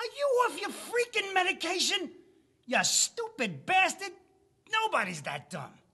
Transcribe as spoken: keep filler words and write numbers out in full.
you off your freaking medication? You stupid bastard. Nobody's that dumb.